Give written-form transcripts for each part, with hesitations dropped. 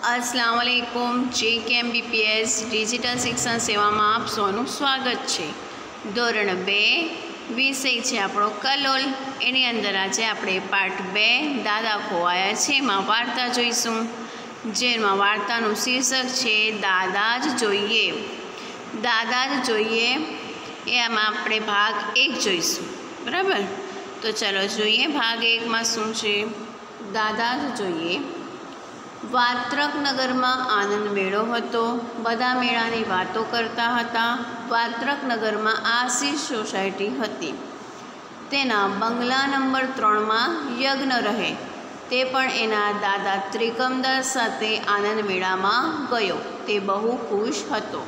अस्सलाम वालेकुम। JKMBPS digital शिक्षण सेवा में आप सौનું स्वागत है। ધોરણ 2 विषय है આપણો કલોલ। એની અંદર આજે આપણે પાઠ 2 દાદા ખોવાયા છે એમાં વાર્તા જોઈશું, જેમાં વાર્તાનું શીર્ષક છે દાદા જ જોઈએ। દાદા જ જોઈએ એ આમાં આપણે ભાગ 1 જોઈશું, બરાબર। તો ચાલો જોઈએ ભાગ 1 માં શું છે। દાદા જ જોઈએ। વાત્રક નગરમાં આનંદ મેળો હતો। બધા મેળાની વાતો કરતા હતા। વાત્રક નગરમાં આશીષ સોસાયટી હતી। તેના બંગલા નંબર 3 માં યજ્ઞ રહે। તે પણ એના દાદા ત્રિકમદાસ સાથે આનંદ મેળામાં ગયો। તે બહુ ખુશ હતો।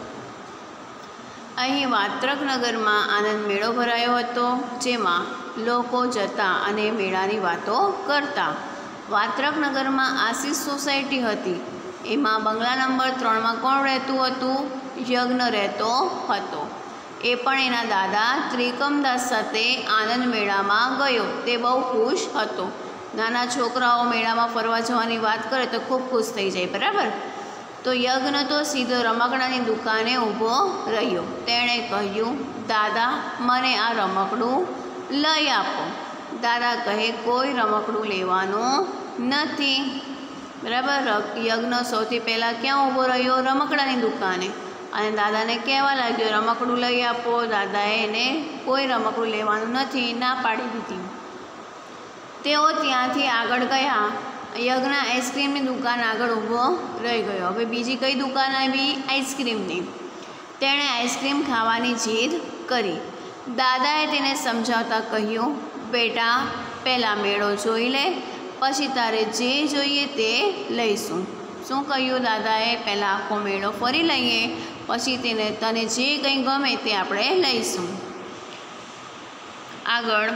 અહીં વાત્રક નગરમાં આનંદ મેળો ભરાયો હતો, જેમાં લોકો જતા અને મેળાની વાતો કરતા। વાત્રક નગરમાં આશીષ સોસાયટી હતી। એમાં બંગલા નંબર 3 માં કોણ રહેતું હતું? યજ્ઞ રહેતો હતો। એ પણ એના દાદા ત્રિકમદાસ સાથે આનંદ મેળામાં ગયો। તે બહુ ખુશ હતો। નાના છોકરાઓ મેળામાં ફરવા જવાની વાત કરે તો ખૂબ ખુશ થઈ જાય, બરાબર। તો યજ્ઞ તો સીધો રમકડાની દુકાને ઊભો રહ્યો। તેણે કહ્યું, દાદા, મને આ રમકડું લઈ આપો। દાદા કહે, કોઈ રમકડું લેવાનું નથી, બરાબર। યજ્ઞ સૌથી પહેલાં ક્યાં ઊભો રહ્યો? રમકડાની દુકાને। અને દાદાને કહેવા લાગ્યો, રમકડું લઈ આપો। દાદાએ એને કોઈ રમકડું લેવાનું નથી ના પાડી દીધી। તેઓ ત્યાંથી આગળ ગયા। યજ્ઞ આઈસ્ક્રીમની દુકાન આગળ ઊભો રહી ગયો। હવે બીજી કઈ દુકાન આવી? આઈસ્ક્રીમની। તેણે આઈસ્ક્રીમ ખાવાની જીદ કરી। દાદાએ તેને સમજાવતા કહ્યું, બેટા, પહેલાં મેળો જોઈ લે, પછી તારે જે જોઈએ તે લઈશું। શું કહ્યું દાદાએ? પહેલાં આખો મેળો ફરી લઈએ, પછી તને જે કંઈ ગમે તે આપણે લઈશું। આગળ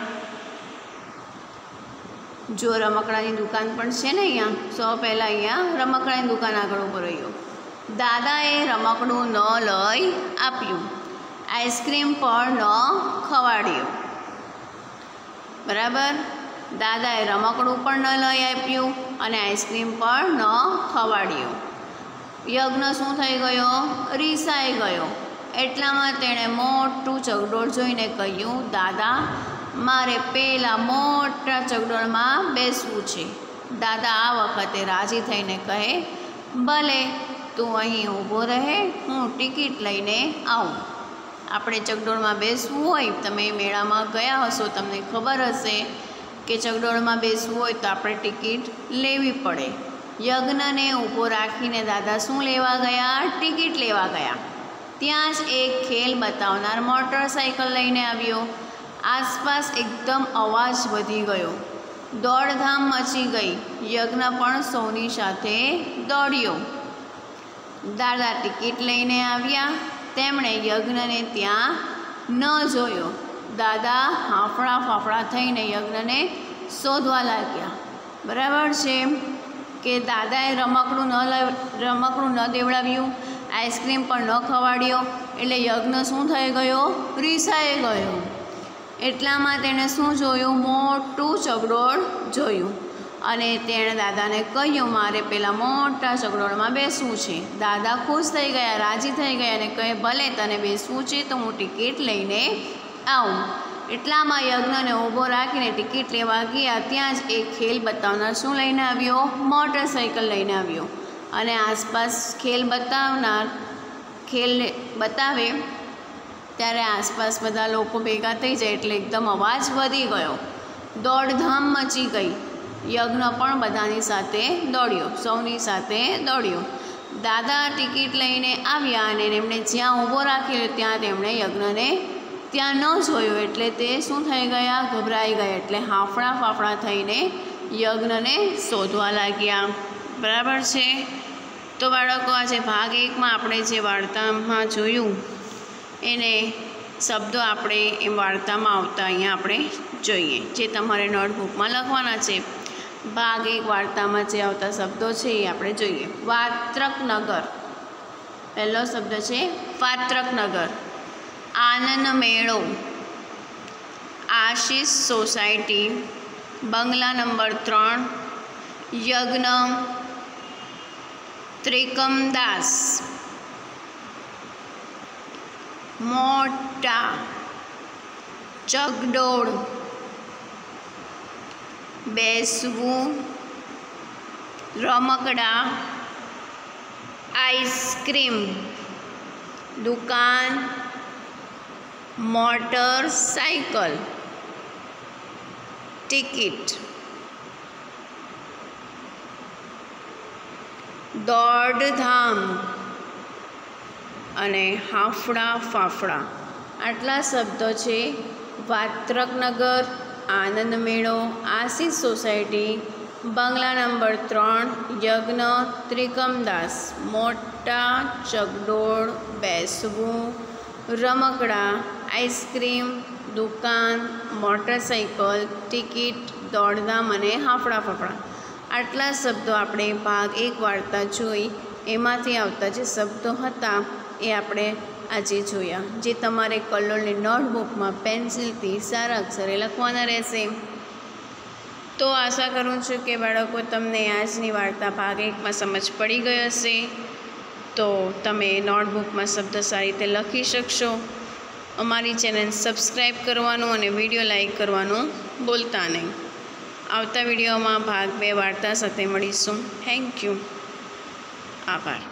જો રમકડાની દુકાન પણ છે ને, અહીંયા સૌ પહેલાં અહીંયા રમકડાની દુકાન આગળ ઊભો રહ્યો। દાદાએ રમકડું ન લઈ આપ્યું, આઈસ્ક્રીમ પણ ન ખવાડ્યો, બરાબર। દાદાએ રમકડું પણ ન લઈ આપ્યું અને આઈસ્ક્રીમ પણ ન ખવાડ્યો। યજ્ઞ શું થઈ ગયો? રીસાઈ ગયો। એટલામાં તેણે મોટું ચકડોળ જોઈને કહ્યું, દાદા, મારે પેલા મોટા ચકડોળમાં બેસવું છે। દાદા આ વખતે રાજી થઈને કહે, ભલે, તું અહીં ઊભો રહે, હું ટિકિટ લઈને આવું। આપણે ચકડોળમાં બેસવું હોય, તમે મેળામાં ગયા હશો, તમને ખબર હશે કે ચકડોળમાં બેસવું હોય તો આપણે ટિકિટ લેવી પડે। યજ્ઞને ઊભો રાખીને દાદા શું લેવા ગયા? ટિકિટ લેવા ગયા। ત્યાં જ એક ખેલ બતાવનાર મોટરસાઇકલ લઈને આવ્યો। આસપાસ એકદમ અવાજ વધી ગયો। દોડધામ મચી ગઈ। યજ્ઞ પણ સૌની સાથે દોડ્યો। દાદા ટિકિટ લઈને આવ્યા। તેમણે યજ્ઞને ત્યાં ન જોયો। દાદા હાંફળા ફાફડા થઈને યજ્ઞને શોધવા લાગ્યા, બરાબર છે કે દાદાએ રમકડું ન દેવડાવ્યું, આઈસ્ક્રીમ પણ ન ખવાડ્યો, એટલે યજ્ઞ શું થઈ ગયો? રીસાઈ ગયો। એટલામાં તેણે શું જોયું? મોટું ચકડોળ જોયું અને તેણે દાદાને કહ્યું, મારે પેલા મોટા ચકડોળમાં બેસવું છે। દાદા ખુશ થઈ ગયા, રાજી થઈ ગયા અને કહે, ભલે, તને બેસવું છે તો હું ટિકિટ લઈને આવું। એટલામાં યજ્ઞને ઊભો રાખીને ટિકિટ લેવા ગયા। ત્યાં જ એક ખેલ બતાવનાર શું લઈને આવ્યો? મોટરસાઇકલ લઈને આવ્યો। અને આસપાસ ખેલ બતાવે ત્યારે આસપાસ બધા લોકો ભેગા થઈ જાય, એટલે એકદમ અવાજ વધી ગયો। દોડધામ મચી ગઈ। યજ્ઞ પણ બધાની સાથે દોડ્યો, સૌની સાથે દોડ્યો। દાદા ટિકિટ લઈને આવ્યા અને એમણે જ્યાં ઊભો રાખેલો ત્યાં તેમણે યજ્ઞને ત્યાં ન જોયો, એટલે તે શું થઈ ગયા? ગભરાઈ ગયા। એટલે હાંફળા ફાફડા થઈને યજ્ઞને શોધવા લાગ્યા, બરાબર છે। તો બાળકો, આજે ભાગ 1 માં આપણે જે વાર્તામાં જોયું એને શબ્દો આપણે એ વાર્તામાં આવતા અહીંયા આપણે જોઈએ, જે તમારે નોટબુકમાં લખવાના છે। ભાગ 1 વાર્તામાં જે આવતા શબ્દો છે એ આપણે જોઈએ। વાત્રક નગર, પહેલો શબ્દ છે વાત્રક નગર। આનંદ મેળો, આશીષ સોસાયટી, બંગલા નંબર 3, યજ્ઞ, ત્રિકમદાસ, મોટા, ચગડોળ, બેસવું, રમકડા, આઈસ્ક્રીમ, દુકાન, મોટરસાઇકલ, ટિકિટ, દોડધામ અને હાફડા ફાફડા. આટલા શબ્દો છે. વાત્રકનગર, આનંદ મેળો, આશીષ સોસાયટી, બંગલા નંબર 3, યજ્ઞ, ત્રિકમદાસ, મોટા, ચગડોળ, બેસવું, રમકડા, આઈસ્ક્રીમ, દુકાન, મોટરસાઇકલ, ટિકિટ, દોડધામ અને હાફડા ફાફડા. આટલા શબ્દો આપણે ભાગ 1 વાર્તા જોઈ, એમાંથી આવતા જે શબ્દો હતા એ આપણે આજે જોયા, જે તમારે કલોલની નોટબુકમાં પેન્સિલથી સારા અક્ષરે લખવાના રહેશે. તો આશા કરું છું કે બાળકો તમને આજની વાર્તા ભાગ 1માં સમજ પડી ગઈ હશે. તો તમે નોટબુકમાં શબ્દો સારી રીતે લખી શકશો. અમારી ચેનલ સબસ્ક્રાઈબ કરવાનું અને વિડીયો લાઈક કરવાનું ભૂલતા નહીં. આવતા વિડીયોમાં ભાગ 2 વાર્તા સાથે મળીશું. Thank you. આભાર.